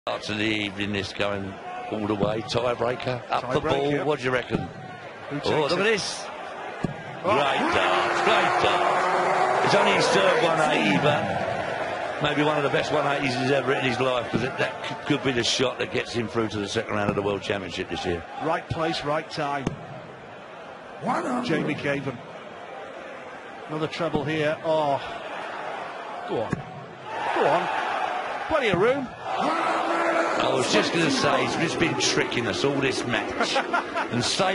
Start to the evening, this going all the way. Tiebreaker, up the ball. What do you reckon? Oh, look at this. Great darts, great darts. It's only his third 180, but maybe one of the best 180s he's ever hit in his life, because that could be the shot that gets him through to the second round of the World Championship this year. Right place, right time. Jamie Caven. Another treble here. Oh, go on. Go on. Plenty of room. I was just going to say, he's just been tricking us all this match. And